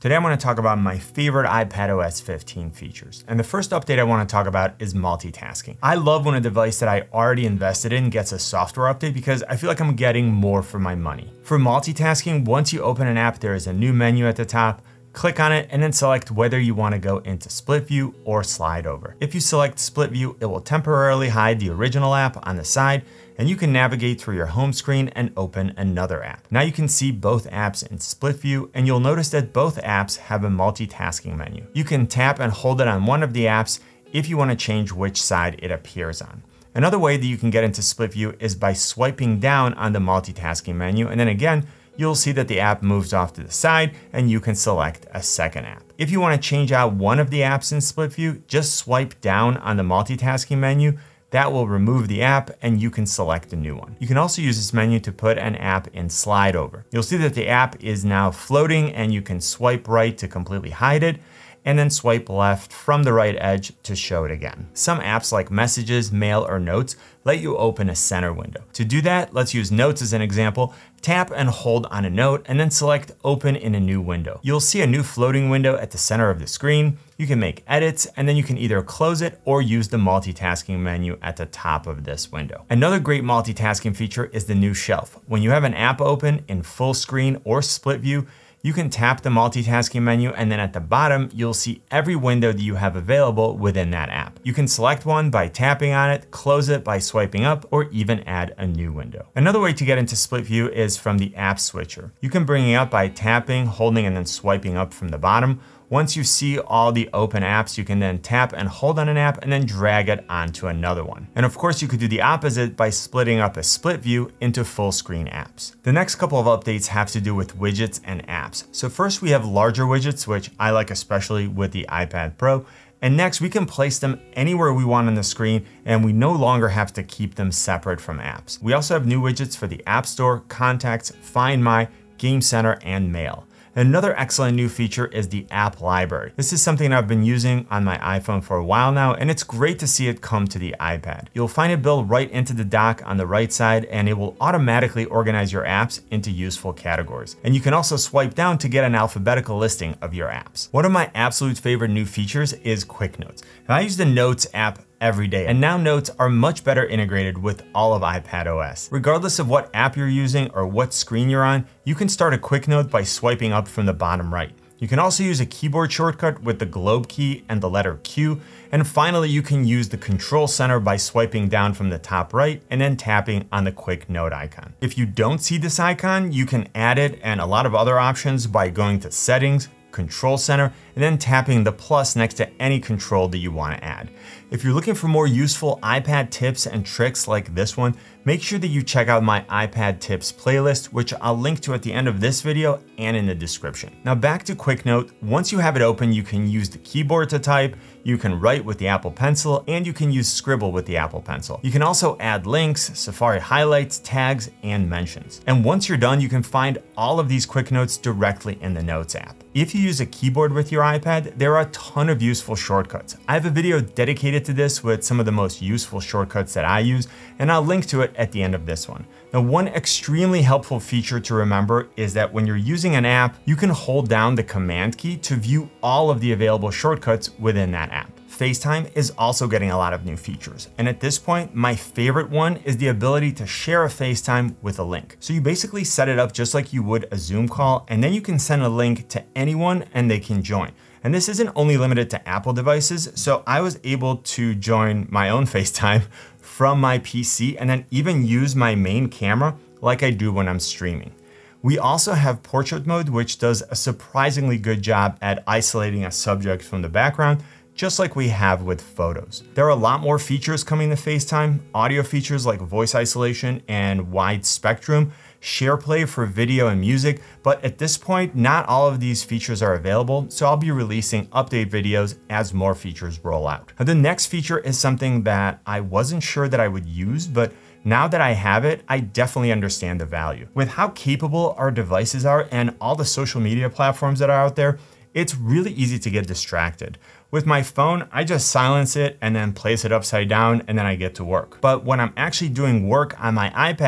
Today I'm going to talk about my favorite iPadOS 15 features. And the first update I want to talk about is multitasking. I love when a device that I already invested in gets a software update because I feel like I'm getting more for my money. For multitasking, once you open an app, there is a new menu at the top. Click on it and then select whether you want to go into split view or slide over. If you select split view, it will temporarily hide the original app on the side, and you can navigate through your home screen and open another app. Now you can see both apps in split view, and you'll notice that both apps have a multitasking menu. You can tap and hold it on one of the apps if you want to change which side it appears on. Another way that you can get into split view is by swiping down on the multitasking menu, and then again, you'll see that the app moves off to the side and you can select a second app. If you want to change out one of the apps in split view, just swipe down on the multitasking menu. That will remove the app and you can select a new one. You can also use this menu to put an app in slide over. You'll see that the app is now floating and you can swipe right to completely hide it, and then swipe left from the right edge to show it again. Some apps like Messages, Mail, or Notes let you open a center window. To do that, let's use Notes as an example. Tap and hold on a note and then select Open in a new window. You'll see a new floating window at the center of the screen. You can make edits and then you can either close it or use the multitasking menu at the top of this window. Another great multitasking feature is the new shelf. When you have an app open in full screen or split view, you can tap the multitasking menu and then at the bottom, you'll see every window that you have available within that app. You can select one by tapping on it, close it by swiping up, or even add a new window. Another way to get into split view is from the app switcher. You can bring it up by tapping, holding, and then swiping up from the bottom. Once you see all the open apps, you can then tap and hold on an app and then drag it onto another one. And of course, you could do the opposite by splitting up a split view into full screen apps. The next couple of updates have to do with widgets and apps. So first we have larger widgets, which I like especially with the iPad Pro. And next we can place them anywhere we want on the screen and we no longer have to keep them separate from apps. We also have new widgets for the App Store, Contacts, Find My, Game Center, and Mail. Another excellent new feature is the app library. This is something I've been using on my iPhone for a while now, and it's great to see it come to the iPad. You'll find it built right into the dock on the right side, and it will automatically organize your apps into useful categories. And you can also swipe down to get an alphabetical listing of your apps. One of my absolute favorite new features is Quick Notes. Now, I use the Notes app every day, and now Notes are much better integrated with all of iPadOS. Regardless of what app you're using or what screen you're on, you can start a quick note by swiping up from the bottom right. You can also use a keyboard shortcut with the globe key and the letter Q. And finally, you can use the control center by swiping down from the top right and then tapping on the quick note icon. If you don't see this icon, you can add it and a lot of other options by going to Settings, Control Center, and then tapping the plus next to any control that you want to add. If you're looking for more useful iPad tips and tricks like this one, make sure that you check out my iPad tips playlist, which I'll link to at the end of this video and in the description. Now back to Quick Note. Once you have it open, you can use the keyboard to type, you can write with the Apple Pencil, and you can use Scribble with the Apple Pencil. You can also add links, Safari highlights, tags, and mentions. And once you're done, you can find all of these Quick Notes directly in the Notes app. If you use a keyboard with your iPad, there are a ton of useful shortcuts. I have a video dedicated to this with some of the most useful shortcuts that I use, and I'll link to it at the end of this one. Now, one extremely helpful feature to remember is that when you're using an app, you can hold down the Command key to view all of the available shortcuts within that app. Facetime is also getting a lot of new features. And at this point, my favorite one is the ability to share a FaceTime with a link. So you basically set it up just like you would a Zoom call, and then you can send a link to anyone and they can join. And this isn't only limited to Apple devices, so I was able to join my own FaceTime from my PC and then even use my main camera like I do when I'm streaming. We also have portrait mode, which does a surprisingly good job at isolating a subject from the background, just like we have with photos. There are a lot more features coming to FaceTime, audio features like voice isolation and wide spectrum, SharePlay for video and music, but at this point, not all of these features are available, so I'll be releasing update videos as more features roll out. Now, the next feature is something that I wasn't sure that I would use, but now that I have it, I definitely understand the value. With how capable our devices are and all the social media platforms that are out there, it's really easy to get distracted. With my phone, I just silence it and then place it upside down and then I get to work. But when I'm actually doing work on my iPad,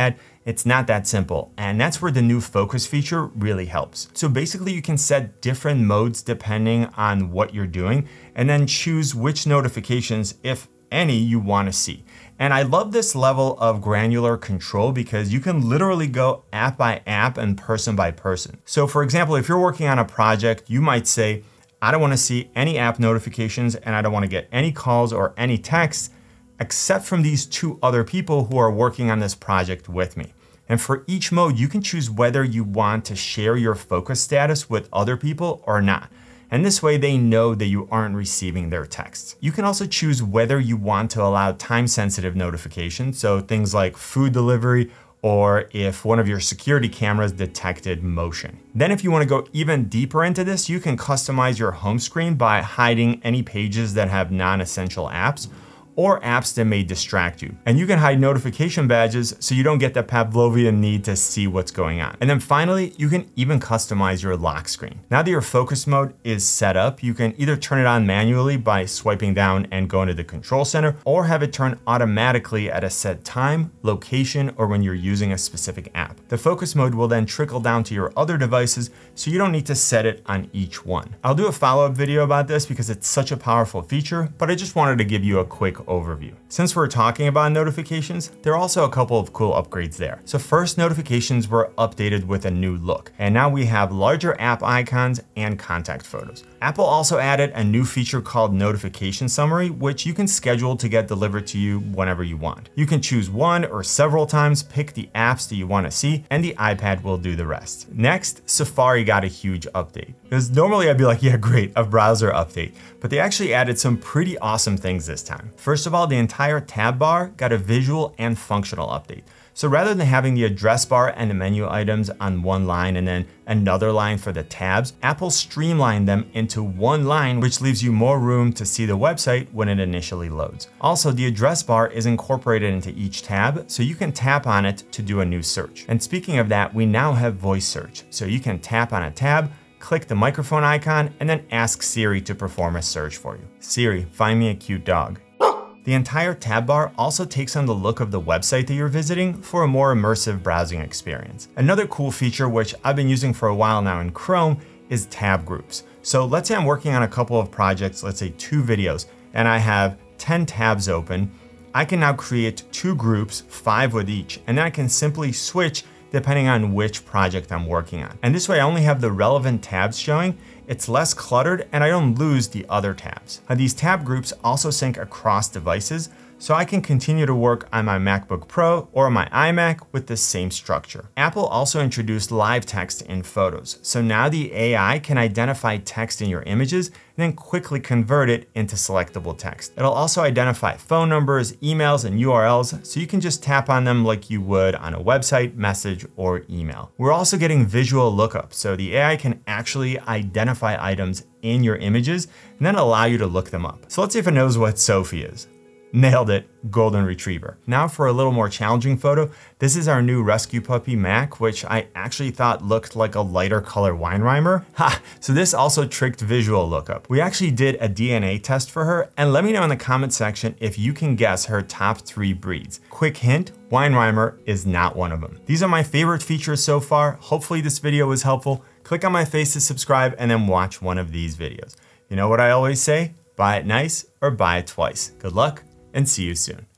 It's not that simple, and that's where the new focus feature really helps. So basically you can set different modes depending on what you're doing, and then choose which notifications, if any, you want to see. And I love this level of granular control because you can literally go app by app and person by person. So for example, if you're working on a project, you might say, I don't want to see any app notifications and I don't want to get any calls or any texts except from these 2 other people who are working on this project with me. And for each mode, you can choose whether you want to share your focus status with other people or not. And this way they know that you aren't receiving their texts. You can also choose whether you want to allow time-sensitive notifications, so things like food delivery or if one of your security cameras detected motion. Then if you want to go even deeper into this, you can customize your home screen by hiding any pages that have non-essential apps or apps that may distract you. And you can hide notification badges so you don't get that Pavlovian need to see what's going on. And then finally, you can even customize your lock screen. Now that your focus mode is set up, you can either turn it on manually by swiping down and going to the control center, or have it turn automatically at a set time, location, or when you're using a specific app. The focus mode will then trickle down to your other devices, so you don't need to set it on each one. I'll do a follow-up video about this because it's such a powerful feature, but I just wanted to give you a quick overview. Since we're talking about notifications, there are also a couple of cool upgrades there. So first, notifications were updated with a new look, and now we have larger app icons and contact photos. Apple also added a new feature called Notification Summary, which you can schedule to get delivered to you whenever you want. You can choose one or several times, pick the apps that you want to see, and the iPad will do the rest. Next, Safari got a huge update. Because normally I'd be like, yeah, great, a browser update. But they actually added some pretty awesome things this time. First of all, the entire tab bar got a visual and functional update. So rather than having the address bar and the menu items on one line and then another line for the tabs, Apple streamlined them into one line, which leaves you more room to see the website when it initially loads. Also, the address bar is incorporated into each tab, so you can tap on it to do a new search. And speaking of that, we now have voice search. So you can tap on a tab, click the microphone icon, and then ask Siri to perform a search for you. Siri, find me a cute dog. The entire tab bar also takes on the look of the website that you're visiting for a more immersive browsing experience. Another cool feature, which I've been using for a while now in Chrome, is tab groups. So let's say I'm working on a couple of projects, let's say 2 videos, and I have 10 tabs open. I can now create 2 groups, 5 with each, and then I can simply switch depending on which project I'm working on. And this way I only have the relevant tabs showing, it's less cluttered, and I don't lose the other tabs. These tab groups also sync across devices, so I can continue to work on my MacBook Pro or my iMac with the same structure. Apple also introduced live text in Photos. So now the AI can identify text in your images and then quickly convert it into selectable text. It'll also identify phone numbers, emails, and URLs, so you can just tap on them like you would on a website, message, or email. We're also getting visual lookup, so the AI can actually identify items in your images and then allow you to look them up. So let's see if it knows what Sophie is. Nailed it, golden retriever. Now for a little more challenging photo, this is our new rescue puppy Mac, which I actually thought looked like a lighter color Weinreimer. Ha, so this also tricked visual lookup. We actually did a DNA test for her, and let me know in the comment section if you can guess her top 3 breeds. Quick hint, Weinreimer is not one of them. These are my favorite features so far. Hopefully this video was helpful. Click on my face to subscribe and then watch one of these videos. You know what I always say? Buy it nice or buy it twice. Good luck, and see you soon.